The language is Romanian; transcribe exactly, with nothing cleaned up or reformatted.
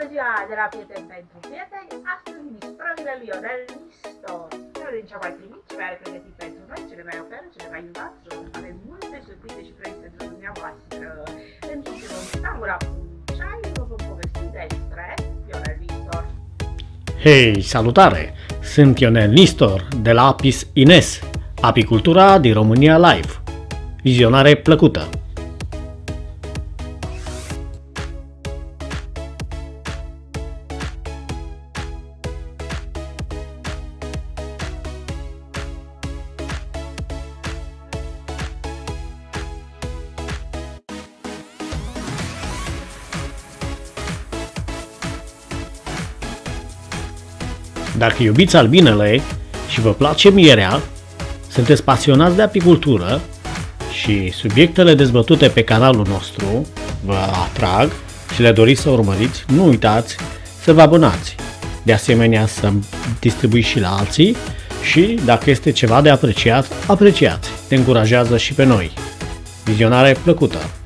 Bună ziua de la Prieteni pentru Prieteni! Astăzi mistrările lui Ionel Nistor. Care din ce mai primit și mai are pregătit pentru noi, cele mai ofere, cele mai iubate, are multe surprize și proiecte pentru dumneavoastră. Închidem tangura cu ceai, vă vom povesti despre Ionel Nistor. Hei, salutare! Sunt Ionel Nistor de la Apis Ines, apicultura din România Live. Vizionare plăcută! Dacă iubiți albinele și vă place mierea, sunteți pasionați de apicultură și subiectele dezbătute pe canalul nostru vă atrag și le doriți să urmăriți, nu uitați să vă abonați. De asemenea să distribuiți și la alții și dacă este ceva de apreciat, apreciați. Te încurajează și pe noi. Vizionare plăcută!